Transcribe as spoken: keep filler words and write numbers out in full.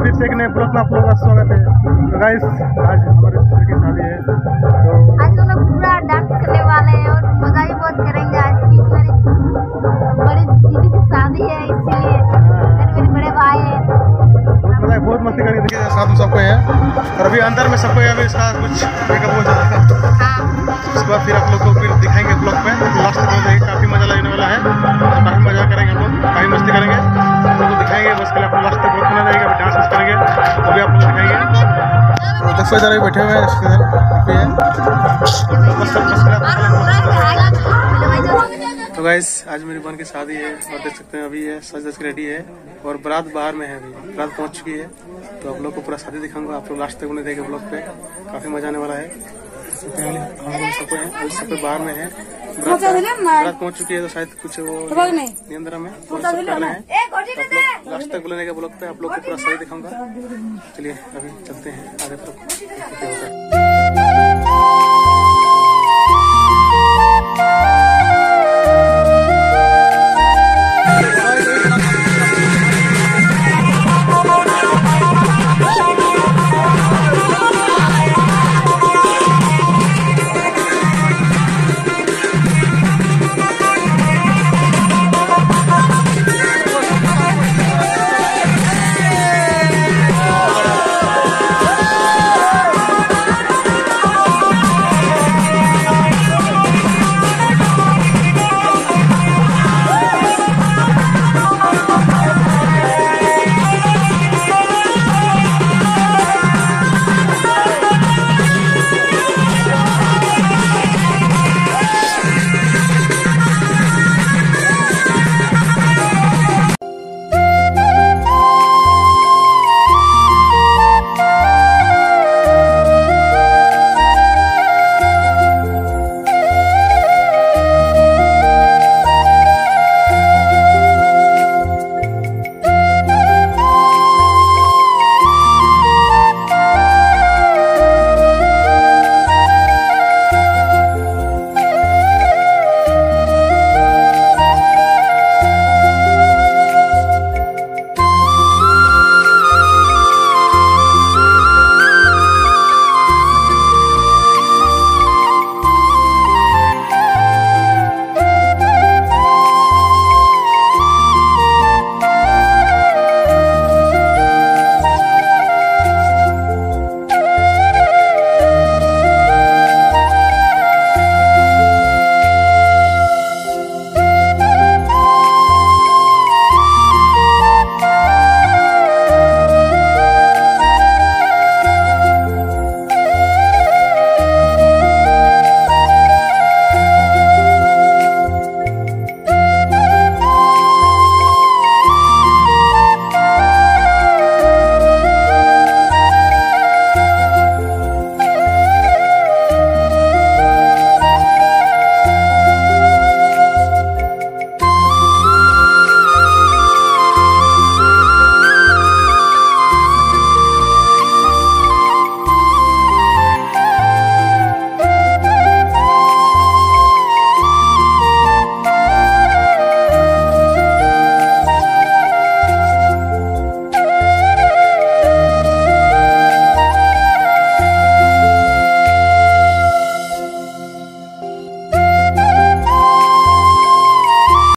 फिर से एक नए ब्लॉग में आप लोगों का स्वागत है। तो गाइस आज हमारे सिस्टर की शादी है, तो आज हम लोग पूरा डांस करने वाले हैं और मजा भी बहुत करेंगे। आज की मेरी बड़ी दीदी की शादी है, इसीलिए मेरे बड़े भाई है। बहुत मजा है, बहुत मस्ती करेंगे। देखिए साथ में सबको है और अभी अंदर में सबको है, अभी इसका कुछ मेकअप हो जाएगा। उसके बाद फिर आप लोग को फिर दिखाएंगे ब्लॉग में लास्ट तक। काफ़ी मजा लगने वाला है, काफ़ी मजा करेंगे हम लोग, काफ़ी मस्ती करेंगे, आप लोग को दिखाएंगे। बस पहले आप लास्ट तक ब्लॉग बना रहेगा, डांस वांस करेंगे, अभी आप लोग दिखाएंगे। तो दस बजे तक बैठे हुए हैं इसके तो गाइस आज मेरी बहन की शादी है और देख सकते हैं अभी ये सज धज रेडी है और बारात बाहर में है। अभी बारात पहुंच चुकी है, तो आप लोग को पूरा शादी दिखाऊंगा। आप लोग लास्ट तक बने रहेंगे ब्लॉग पे, काफी मजा आने वाला है। हम सब है सब बाहर में है, बारात पहुंच चुकी है, तो शायद कुछ वो नियंत्रण में करना है। लास्ट तक बोलेंगे ब्लॉग पे, आप लोग को पूरा शादी दिखाऊंगा। चलिए अभी चलते हैं आगे तरफ।